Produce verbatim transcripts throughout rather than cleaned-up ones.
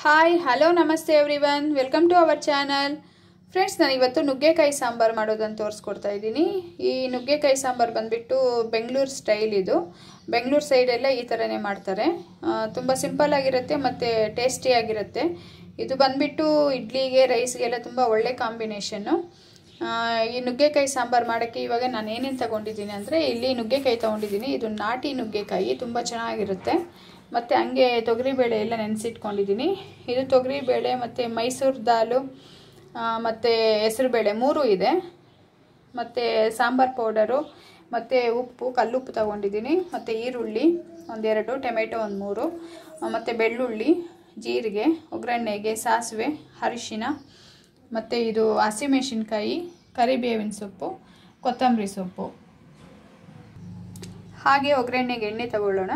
Hi hello namaste everyone, welcome to our channel. Friends, ನಾನು ಇವತ್ತು ನುಗ್ಗೆಕಾಯಿ ಸಾಂಬಾರು ಮಾಡೋದನ್ನು ತೋರಿಸ್ಕೊಡ್ತಾ ಇದ್ದೀನಿ. ಈ ನುಗ್ಗೆಕಾಯಿ ಸಾಂಬಾರು ಬಂದುಬಿಟ್ಟು ಬೆಂಗಳೂರು ಸ್ಟೈಲ್. ಇದು ಬೆಂಗಳೂರು ಸೈಡೆಲ್ಲ ಈ ಥರನೇ ಮಾಡ್ತಾರೆ. ತುಂಬ ಸಿಂಪಲ್ ಆಗಿರುತ್ತೆ ಮತ್ತು ಟೇಸ್ಟಿಯಾಗಿರುತ್ತೆ. ಇದು ಬಂದುಬಿಟ್ಟು ಇಡ್ಲಿಗೆ, ರೈಸ್ಗೆಲ್ಲ ತುಂಬ ಒಳ್ಳೆ ಕಾಂಬಿನೇಷನ್ನು. ಈ ನುಗ್ಗೆಕಾಯಿ ಸಾಂಬಾರು ಮಾಡೋಕ್ಕೆ ಇವಾಗ ನಾನು ಏನೇನು ತೊಗೊಂಡಿದ್ದೀನಿ ಅಂದರೆ, ಇಲ್ಲಿ ನುಗ್ಗೆಕಾಯಿ ತೊಗೊಂಡಿದ್ದೀನಿ. ಇದು ನಾಟಿ ನುಗ್ಗೆಕಾಯಿ, ತುಂಬ ಚೆನ್ನಾಗಿರುತ್ತೆ. ಮತ್ತು ಹಂಗೆ ತೊಗರಿಬೇಳೆ ಎಲ್ಲ ನೆನೆಸಿಟ್ಕೊಂಡಿದ್ದೀನಿ. ಇದು ತೊಗರಿಬೇಳೆ ಮತ್ತು ಮೈಸೂರು ದಾಲು ಮತ್ತು ಹೆಸರುಬೇಳೆ ಮೂರೂ ಇದೆ. ಮತ್ತು ಸಾಂಬಾರು ಪೌಡರು ಮತ್ತು ಉಪ್ಪು, ಕಲ್ಲುಪ್ಪು ತೊಗೊಂಡಿದ್ದೀನಿ. ಮತ್ತು ಈರುಳ್ಳಿ ಒಂದೆರಡು, ಟೊಮೆಟೊ ಒಂದು ಮೂರು, ಮತ್ತು ಬೆಳ್ಳುಳ್ಳಿ, ಜೀರಿಗೆ, ಒಗ್ಗರಣೆಗೆ ಸಾಸಿವೆ, ಅರಿಶಿನ, ಮತ್ತು ಇದು ಹಸಿಮೆಣಸಿನ್ಕಾಯಿ, ಕರಿಬೇವಿನ ಸೊಪ್ಪು, ಕೊತ್ತಂಬರಿ ಸೊಪ್ಪು. ಹಾಗೆ ಒಗ್ಗರಣೆಗೆ ಎಣ್ಣೆ ತಗೊಳ್ಳೋಣ.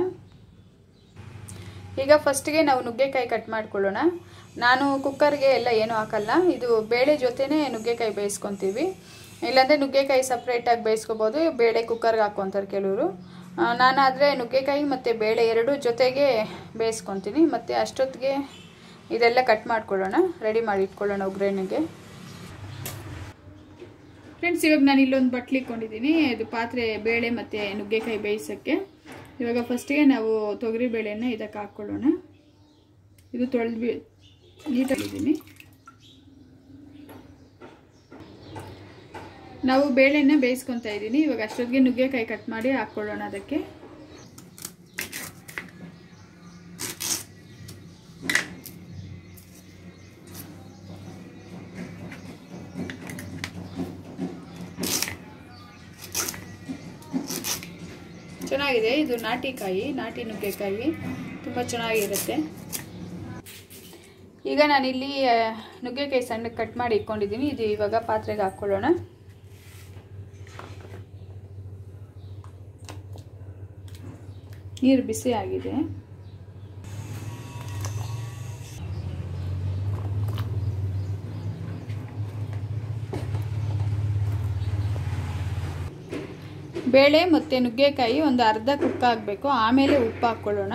ಈಗ ಫಸ್ಟಿಗೆ ನಾವು ನುಗ್ಗೆಕಾಯಿ ಕಟ್ ಮಾಡ್ಕೊಳ್ಳೋಣ. ನಾನು ಕುಕ್ಕರ್ಗೆ ಎಲ್ಲ ಏನೂ ಹಾಕಲ್ಲ. ಇದು ಬೇಳೆ ಜೊತೆನೇ ನುಗ್ಗೆಕಾಯಿ ಬೇಯಿಸ್ಕೊತೀವಿ. ಇಲ್ಲಾಂದರೆ ನುಗ್ಗೆಕಾಯಿ ಸಪ್ರೇಟಾಗಿ ಬೇಯಿಸ್ಕೊಬೋದು, ಬೇಳೆ ಕುಕ್ಕರ್ಗೆ ಹಾಕ್ಕೊತಾರೆ ಕೆಲವರು. ನಾನಾದರೆ ನುಗ್ಗೆಕಾಯಿ ಮತ್ತು ಬೇಳೆ ಎರಡೂ ಜೊತೆಗೆ ಬೇಯಿಸ್ಕೊತೀನಿ. ಮತ್ತು ಅಷ್ಟೊತ್ತಿಗೆ ಇದೆಲ್ಲ ಕಟ್ ಮಾಡ್ಕೊಳ್ಳೋಣ, ರೆಡಿ ಮಾಡಿ ಇಟ್ಕೊಳ್ಳೋಣ ಒಗ್ಗರಣೆಗೆ. ಫ್ರೆಂಡ್ಸ್, ಇವಾಗ ನಾನು ಇಲ್ಲೊಂದು ಬಟ್ಲು ಇಟ್ಕೊಂಡಿದ್ದೀನಿ. ಇದು ಪಾತ್ರೆ ಬೇಳೆ ಮತ್ತು ನುಗ್ಗೆಕಾಯಿ ಬೇಯಿಸೋಕ್ಕೆ. ಇವಾಗ ಫಸ್ಟಿಗೆ ನಾವು ತೊಗರಿ ಬೇಳೆನ ಇದಕ್ಕೆ ಹಾಕ್ಕೊಳ್ಳೋಣ. ಇದು ತೊಳೆದು ನೀಟಾಗಿದ್ದೀನಿ. ನಾವು ಬೇಳೆನ ಬೇಯಿಸ್ಕೊತಾ ಇದ್ದೀನಿ. ಇವಾಗ ಅಷ್ಟೊತ್ತಿಗೆ ನುಗ್ಗೆಕಾಯಿ ಕಟ್ ಮಾಡಿ ಹಾಕ್ಕೊಳ್ಳೋಣ ಅದಕ್ಕೆ. ಚೆನ್ನಾಗಿದೆ. ಇದು ನಾಟಿ ಕಾಯಿ, ನಾಟಿ ನುಗ್ಗೆಕಾಯಿ, ತುಂಬ ಚೆನ್ನಾಗಿರುತ್ತೆ. ಈಗ ನಾನಿಲ್ಲಿ ನುಗ್ಗೆಕಾಯಿ ಸಣ್ಣಗೆ ಕಟ್ ಮಾಡಿ ಇಟ್ಕೊಂಡಿದ್ದೀನಿ. ಇದು ಇವಾಗ ಪಾತ್ರೆಗೆ ಹಾಕ್ಕೊಳ್ಳೋಣ. ನೀರು ಬಿಸಿ ಆಗಿದೆ. ಬೇಳೆ ಮತ್ತು ನುಗ್ಗೆಕಾಯಿ ಒಂದು ಅರ್ಧ ಕುಕ್ ಆಗಬೇಕು. ಆಮೇಲೆ ಉಪ್ಪು ಹಾಕ್ಕೊಳ್ಳೋಣ.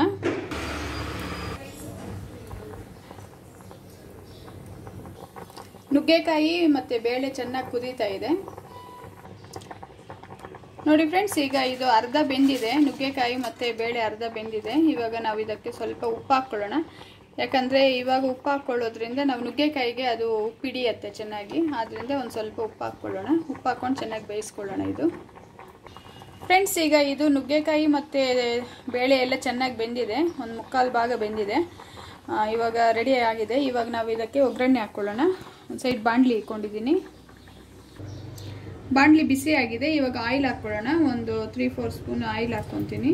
ನುಗ್ಗೆಕಾಯಿ ಮತ್ತು ಬೇಳೆ ಚೆನ್ನಾಗಿ ಕುದೀತಾ ಇದೆ ನೋಡಿ ಫ್ರೆಂಡ್ಸ್. ಈಗ ಇದು ಅರ್ಧ ಬೆಂದಿದೆ, ನುಗ್ಗೆಕಾಯಿ ಮತ್ತು ಬೇಳೆ ಅರ್ಧ ಬೆಂದಿದೆ. ಇವಾಗ ನಾವು ಇದಕ್ಕೆ ಸ್ವಲ್ಪ ಉಪ್ಪು ಹಾಕ್ಕೊಳ್ಳೋಣ. ಯಾಕಂದರೆ ಇವಾಗ ಉಪ್ಪು ಹಾಕ್ಕೊಳ್ಳೋದ್ರಿಂದ ನಾವು ನುಗ್ಗೆಕಾಯಿಗೆ ಅದು ಉಪ್ಪು ಹಿಡಿಯುತ್ತೆ ಚೆನ್ನಾಗಿ. ಆದ್ದರಿಂದ ಒಂದು ಸ್ವಲ್ಪ ಉಪ್ಪು ಹಾಕ್ಕೊಳ್ಳೋಣ. ಉಪ್ಪು ಹಾಕ್ಕೊಂಡು ಚೆನ್ನಾಗಿ ಬೇಯಿಸ್ಕೊಳ್ಳೋಣ ಇದು. ಫ್ರೆಂಡ್ಸ್, ಈಗ ಇದು ನುಗ್ಗೆಕಾಯಿ ಮತ್ತು ಬೇಳೆ ಎಲ್ಲ ಚೆನ್ನಾಗಿ ಬೆಂದಿದೆ, ಒಂದು ಮುಕ್ಕಾಲು ಭಾಗ ಬೆಂದಿದೆ. ಇವಾಗ ರೆಡಿ ಆಗಿದೆ. ಇವಾಗ ನಾವು ಇದಕ್ಕೆ ಒಗ್ಗರಣೆ ಹಾಕ್ಕೊಳ್ಳೋಣ. ಒಂದು ಸೈಡ್ ಬಾಣಲಿ ಇಟ್ಕೊಂಡಿದ್ದೀನಿ. ಬಾಣಲಿ ಬಿಸಿ ಆಗಿದೆ. ಇವಾಗ ಆಯಿಲ್ ಹಾಕ್ಕೊಳ್ಳೋಣ. ಒಂದು ತ್ರೀ ಫೋರ್ ಸ್ಪೂನ್ ಆಯಿಲ್ ಹಾಕ್ಕೊತೀನಿ.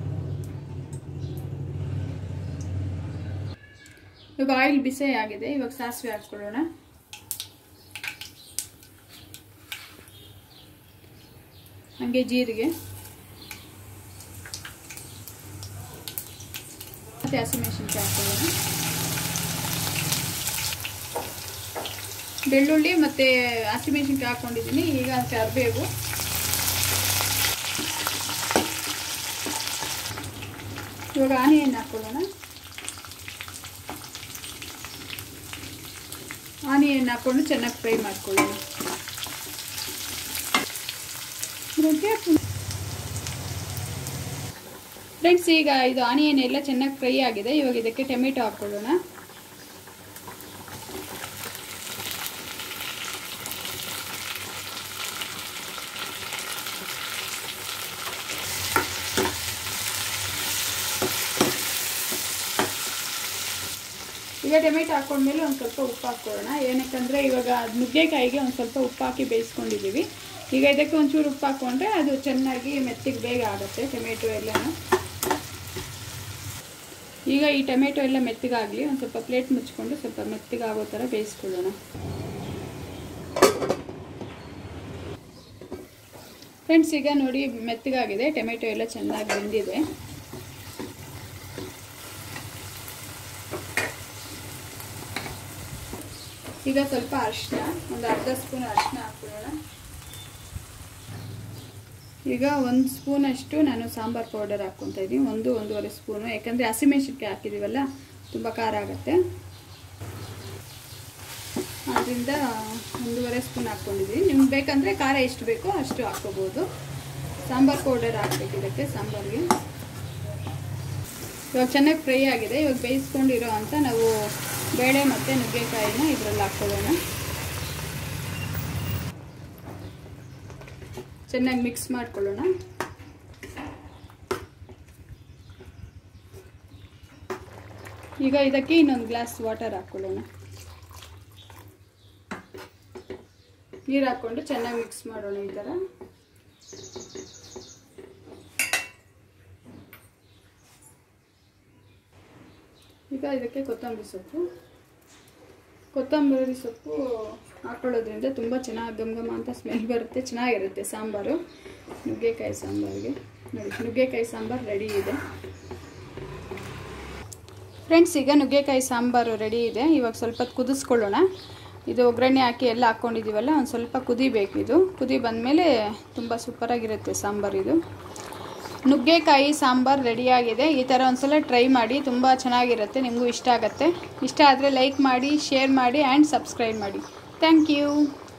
ಇವಾಗ ಆಯಿಲ್ ಬಿಸಿ ಆಗಿದೆ. ಇವಾಗ ಸಾಸಿವೆ ಹಾಕ್ಕೊಳ್ಳೋಣ. ಹಾಗೆ ಜೀರಿಗೆ ಮತ್ತು ಹಸಿಮೆಣಸಿನ್ಕಾಯಿ ಹಾಕ್ಕೊಳ್ಳೋಣ. ಬೆಳ್ಳುಳ್ಳಿ ಮತ್ತು ಹಸಿಮೆಣಸಿನ್ಕಾಯಿ ಹಾಕ್ಕೊಂಡಿದ್ದೀನಿ. ಈಗ ಕರಿಬೇವು, ಇವಾಗ ಆನಿಯನ್ ಹಾಕ್ಕೊಳ್ಳೋಣ. ಆನಿಯನ್ ಹಾಕ್ಕೊಂಡು ಚೆನ್ನಾಗಿ ಫ್ರೈ ಮಾಡ್ಕೊಳ್ಳೋಣ. ಫ್ರೆಂಡ್ಸ್, ಈಗ ಇದು ಆನಿಯನ್ ಎಲ್ಲ ಚೆನ್ನಾಗಿ ಫ್ರೈ ಆಗಿದೆ. ಇವಾಗ ಇದಕ್ಕೆ ಟೊಮೆಟೊ ಹಾಕ್ಕೊಳ್ಳೋಣ. ಈಗ ಟೊಮೆಟೊ ಹಾಕ್ಕೊಂಡ್ಮೇಲೆ ಒಂದು ಸ್ವಲ್ಪ ಉಪ್ಪು ಹಾಕ್ಕೊಳ್ಳೋಣ. ಏನಕ್ಕಂದರೆ ಇವಾಗ ನುಗ್ಗೆಕಾಯಿಗೆ ಒಂದು ಸ್ವಲ್ಪ ಉಪ್ಪು ಹಾಕಿ ಬೇಯಿಸ್ಕೊಂಡಿದ್ದೀವಿ. ಈಗ ಇದಕ್ಕೆ ಒಂಚೂರು ಉಪ್ಪು ಹಾಕ್ಕೊಂಡ್ರೆ ಅದು ಚೆನ್ನಾಗಿ ಮೆತ್ತಿಗೆ ಬೇಗ ಆಗುತ್ತೆ ಟೊಮೆಟೊ ಎಲ್ಲನೂ. ಈಗ ಈ ಟೊಮೆಟೊ ಎಲ್ಲ ಮೆತ್ತಿಗಾಗಲಿ. ಒಂದು ಸ್ವಲ್ಪ ಪ್ಲೇಟ್ ಮುಚ್ಕೊಂಡು ಸ್ವಲ್ಪ ಮೆತ್ತಿಗಾಗೋ ಥರ ಬೇಯಿಸ್ಕೊಳ್ಳೋಣ. ಫ್ರೆಂಡ್ಸ್, ಈಗ ನೋಡಿ ಮೆತ್ತಿಗಾಗಿದೆ. ಟೊಮೆಟೊ ಎಲ್ಲ ಚೆನ್ನಾಗಿ ಬೆಂದಿದೆ. ಈಗ ಸ್ವಲ್ಪ ಅರಿಶಿನ, ಒಂದು ಅರ್ಧ ಸ್ಪೂನ್ ಅರಿಶಿನ ಹಾಕ್ಕೊಳ್ಳೋಣ. ಈಗ ಒಂದು ಸ್ಪೂನಷ್ಟು ನಾನು ಸಾಂಬಾರು ಪೌಡರ್ ಹಾಕ್ಕೊತಾ ಇದ್ದೀನಿ. ಒಂದು ಒಂದೂವರೆ ಸ್ಪೂನು, ಯಾಕಂದರೆ ಹಸಿಮೆಣಸಿನ್ಕಾಯಿ ಹಾಕಿದ್ದೀವಲ್ಲ ತುಂಬ ಖಾರ ಆಗುತ್ತೆ. ಅದರಿಂದ ಒಂದೂವರೆ ಸ್ಪೂನ್ ಹಾಕ್ಕೊಂಡಿದ್ದೀನಿ. ನಿಮ್ಗೆ ಬೇಕಂದರೆ ಖಾರ ಎಷ್ಟು ಬೇಕೋ ಅಷ್ಟು ಹಾಕ್ಕೋಬೋದು. ಸಾಂಬಾರು ಪೌಡರ್ ಹಾಕ್ಬೇಕು ಇದಕ್ಕೆ ಸಾಂಬಾರಿಗೆ. ಇವಾಗ ಚೆನ್ನಾಗಿ ಫ್ರೈ ಆಗಿದೆ. ಇವಾಗ ಬೇಯಿಸ್ಕೊಂಡಿರೋ ಅಂತ ನಾವು ಬೇಳೆ ಮತ್ತು ನುಗ್ಗೆಕಾಯಿನ ಇದರಲ್ಲಿ ಹಾಕ್ಕೊಳ್ಳೋಣ. ಚೆನ್ನಾಗಿ ಮಿಕ್ಸ್ ಮಾಡ್ಕೊಳ್ಳೋಣ. ಈಗ ಇದಕ್ಕೆ ಇನ್ನೊಂದು ಗ್ಲಾಸ್ ವಾಟರ್ ಹಾಕ್ಕೊಳ್ಳೋಣ. ನೀರು ಹಾಕ್ಕೊಂಡು ಚೆನ್ನಾಗಿ ಮಿಕ್ಸ್ ಮಾಡೋಣ. ಈ ಥರ ಈಗ ಇದಕ್ಕೆ ಕೊತ್ತಂಬರಿ ಸೊಪ್ಪು ಕೊತ್ತಂಬರಿ ಸೊಪ್ಪು ಹಾಕ್ಕೊಳ್ಳೋದ್ರಿಂದ ತುಂಬ ಚೆನ್ನಾಗಿ ಘಮ ಘಮ ಅಂತ ಸ್ಮೆಲ್ ಬರುತ್ತೆ. ಚೆನ್ನಾಗಿರುತ್ತೆ ಸಾಂಬಾರು. ನುಗ್ಗೆಕಾಯಿ ಸಾಂಬಾರಿಗೆ ನೋಡಿ, ನುಗ್ಗೆಕಾಯಿ ಸಾಂಬಾರು ರೆಡಿ ಇದೆ ಫ್ರೆಂಡ್ಸ್. ಈಗ ನುಗ್ಗೆಕಾಯಿ ಸಾಂಬಾರು ರೆಡಿ ಇದೆ. ಇವಾಗ ಸ್ವಲ್ಪ ಕುದಿಸ್ಕೊಳ್ಳೋಣ. ಇದು ಒಗ್ಗರಣೆ ಹಾಕಿ ಎಲ್ಲ ಹಾಕ್ಕೊಂಡಿದ್ದೀವಲ್ಲ, ಒಂದು ಸ್ವಲ್ಪ ಕುದಿಬೇಕು. ಇದು ಕುದಿ ಬಂದಮೇಲೆ ತುಂಬ ಸೂಪರಾಗಿರುತ್ತೆ ಸಾಂಬಾರು. ಇದು ನುಗ್ಗೆಕಾಯಿ ಸಾಂಬಾರು ರೆಡಿಯಾಗಿದೆ. ಈ ಥರ ಒಂದ್ಸಲ ಟ್ರೈ ಮಾಡಿ, ತುಂಬ ಚೆನ್ನಾಗಿರುತ್ತೆ. ನಿಮಗೂ ಇಷ್ಟ ಆಗುತ್ತೆ. ಇಷ್ಟ ಆದರೆ ಲೈಕ್ ಮಾಡಿ, ಶೇರ್ ಮಾಡಿ ಆ್ಯಂಡ್ ಸಬ್ಸ್ಕ್ರೈಬ್ ಮಾಡಿ. Thank you.